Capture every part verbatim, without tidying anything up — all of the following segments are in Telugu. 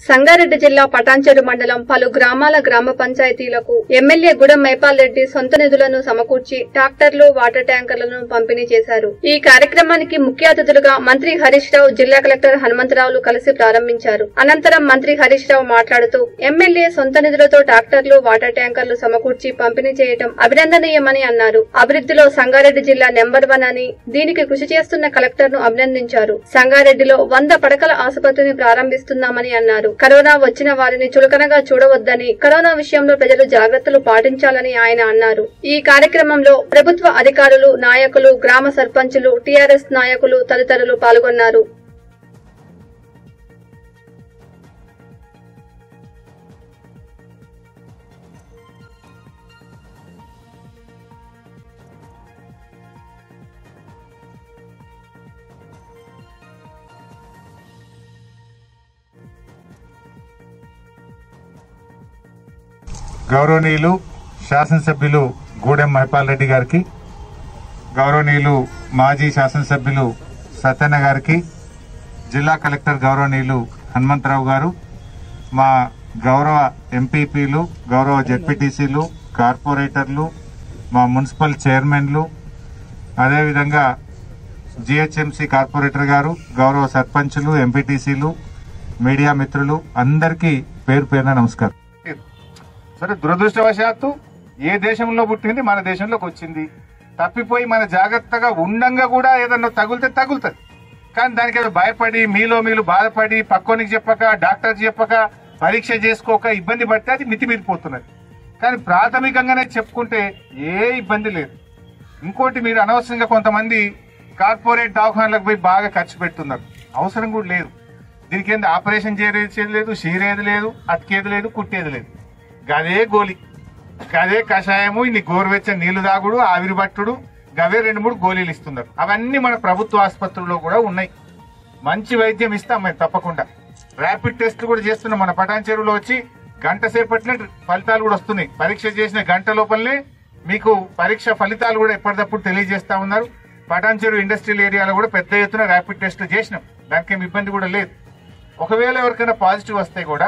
సంగారెడ్డి జిల్లా పటాన్చెరు మండలం పలు గ్రామాల గ్రామ పంచాయతీలకు ఎమ్మెల్యే గుడెం మైపాల్ రెడ్డి సొంత నిధులను సమకూర్చి ట్రాక్టర్లు వాటర్ ట్యాంకర్లను పంపిణీ చేశారు. ఈ కార్యక్రమానికి ముఖ్య అతిథులుగా మంత్రి హరీష్ రావు, జిల్లా కలెక్టర్ హనుమంతరావులు కలిసి ప్రారంభించారు. అనంతరం మంత్రి హరీష్ రావు మాట్లాడుతూ ఎమ్మెల్యే సొంత నిధులతో ట్రాక్టర్లు వాటర్ ట్యాంకర్లు సమకూర్చి పంపిణీ చేయడం అభినందనీయమని అన్నారు. అభివృద్ధిలో సంగారెడ్డి జిల్లా నెంబర్ వన్ అని, దీనికి కృషి చేస్తున్న కలెక్టర్ ను అభినందించారు. సంగారెడ్డిలో వంద పడకల ఆసుపత్రిని ప్రారంభిస్తున్నామని అన్నారు. కరోనా వచ్చిన వారిని చులకనగా చూడవద్దని, కరోనా విషయంలో ప్రజలు జాగ్రత్తలు పాటించాలని ఆయన అన్నారు. ఈ కార్యక్రమంలో ప్రభుత్వ అధికారులు, నాయకులు, గ్రామ సర్పంచులు, టీఆర్ఎస్ నాయకులు తదితరులు పాల్గొన్నారు. గౌరవనీయులు శాసనసభ్యులు గూడెం మైపాల్ రెడ్డి గారికి, గౌరవనీయులు మాజీ శాసనసభ్యులు సత్యన్న గారికి, జిల్లా కలెక్టర్ గౌరవనీయులు హనుమంతరావు గారు, మా గౌరవ ఎంపీపీలు, గౌరవ జెడ్పీటీసీలు, కార్పొరేటర్లు, మా మున్సిపల్ చైర్మన్లు, అదేవిధంగా జిహెచ్ఎంసీ కార్పొరేటర్ గారు, గౌరవ సర్పంచులు, ఎంపీటీసీలు, మీడియా మిత్రులు అందరికీ పేరు పేరున నమస్కారం. సరే, దురదృష్టవశాత్తు ఏ దేశంలో పుట్టింది మన దేశంలోకి వచ్చింది. తప్పిపోయి మన జాగ్రత్తగా ఉండంగా కూడా ఏదన్నా తగులితే తగులుతుంది. కానీ దానికి ఏదో భయపడి మీలో మీలు బాధపడి పక్కోనికి చెప్పక, డాక్టర్ చెప్పక, పరీక్ష చేసుకోక ఇబ్బంది పడితే అది మితిమీరిపోతున్నది. కానీ ప్రాథమికంగానే చెప్పుకుంటే ఏ ఇబ్బంది లేదు. ఇంకోటి, మీరు అనవసరంగా కొంతమంది కార్పొరేట్ దవాఖానలకు పోయి బాగా ఖర్చు పెడుతున్నారు. అవసరం కూడా లేదు. దీనికి ఏంది ఆపరేషన్ చేసేది లేదు, షీరేది లేదు, అతికేది లేదు, కుట్టేది లేదు. గదే గోలి, గదే కషాయము, ఇన్ని గోరువెచ్చని నీళ్లు తాగుడు, ఆవిరి పట్టుడు, గవే రెండు మూడు గోళీలు ఇస్తున్నారు. అవన్నీ మన ప్రభుత్వ ఆసుపత్రుల్లో కూడా ఉన్నాయి. మంచి వైద్యం ఇస్తాం మేము తప్పకుండా. ర్యాపిడ్ టెస్ట్లు కూడా చేస్తున్నాం. మన పటాన్చెరులో వచ్చి గంట సేపట్లే ఫలితాలు కూడా వస్తున్నాయి. పరీక్ష చేసిన గంట లోపలనే మీకు పరీక్ష ఫలితాలు కూడా ఎప్పటికప్పుడు తెలియజేస్తా ఉన్నారు. పటాన్చెరు ఇండస్ట్రియల్ ఏరియాలో కూడా పెద్ద ఎత్తున ర్యాపిడ్ టెస్ట్లు చేసినాం. దానికేం ఇబ్బంది కూడా లేదు. ఒకవేళ ఎవరికైనా పాజిటివ్ వస్తే కూడా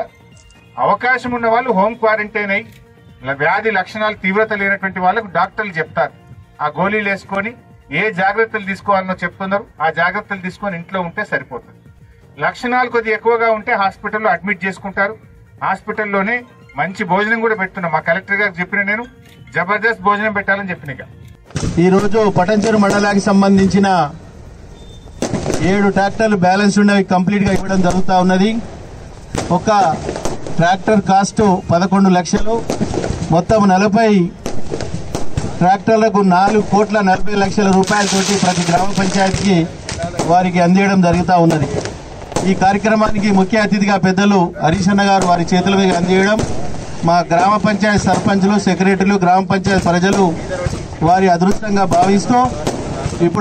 అవకాశం ఉన్న వాళ్ళు హోమ్ క్వారంటైన్ అయ్యి వ్యాధి లక్షణాలు తీవ్రత లేనటువంటి వాళ్ళకు డాక్టర్లు చెప్తారు. ఆ గోళీలు వేసుకొని ఏ జాగ్రత్తలు తీసుకోవాలనో చెప్తున్నారు. ఆ జాగ్రత్తలు తీసుకొని ఇంట్లో ఉంటే సరిపోతుంది. లక్షణాలు కొద్దిగా ఎక్కువగా ఉంటే హాస్పిటల్లో అడ్మిట్ చేసుకుంటారు. హాస్పిటల్లోనే మంచి భోజనం కూడా పెడుతున్నాం. మా కలెక్టర్ గారికి చెప్పిన నేను జబర్దస్త్ భోజనం పెట్టాలని చెప్పిన. ఈ రోజు పటాన్చెరు మండలానికి సంబంధించిన ఏడు ట్రాక్టర్లు బ్యాలెన్స్ ఉన్నవి కంప్లీట్ గా ఇవ్వడం జరుగుతూ ఉన్నది. ఒక ట్రాక్టర్ కాస్ట్ పదకొండు లక్షలు. మొత్తం నలభై ట్రాక్టర్లకు నాలుగు కోట్ల నలభై లక్షల రూపాయలతోటి ప్రతి గ్రామ పంచాయతీకి వారికి అందించడం జరుగుతూ ఉన్నది. ఈ కార్యక్రమానికి ముఖ్య అతిథిగా పెద్దలు హరీష్ అన్న గారు వారి చేతుల మీద అందించడం, మా గ్రామ పంచాయతీ సర్పంచులు, సెక్రటరీలు, గ్రామ పంచాయతీ ప్రజలు వారి అదృష్టంగా భావిస్తూ